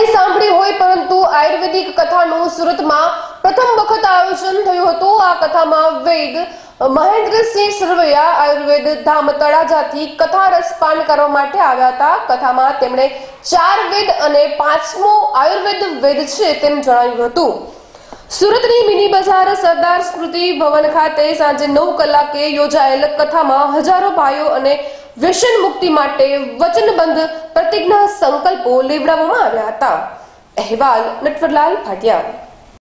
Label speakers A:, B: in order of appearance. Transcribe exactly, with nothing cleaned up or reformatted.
A: નહીં સાંભળી હોય પરંતુ આયુર્વેદિક કથાનું સુરતમાં પ્રથમ વખત આયોજન થયું હતું। આ કથામાં વૈદ મહેન્દ્રસિંહ સરવૈયા આયુર્વેદ ધામ તળાજાથી કથા રસપાન કરવા માટે આવ્યા હતા। કથામાં તેમણે ચાર વેદ અને પાંચમો આયુર્વેદ વેદ છે તેમ જણાવ્યું હતું। સુરતની મિની બજાર સરદાર સ્મૃતિ ભવન ખાતે સાંજે નવ કલાકે યોજાયેલ કથામાં હજારો ભાઈઓ અને વ્યસન મુક્તિ માટે વચનબદ્ધ પ્રતિજ્ઞા સંકલ્પો લેવડાવવામાં આવ્યા હતા। અહેવાલ નટવરલાલ ભાટિયા।